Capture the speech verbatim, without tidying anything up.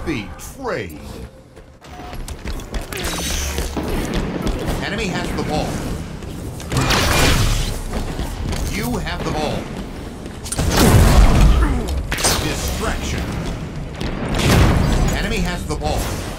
Betrayed. Enemy has the ball. You have the ball. Distraction. Enemy has the ball.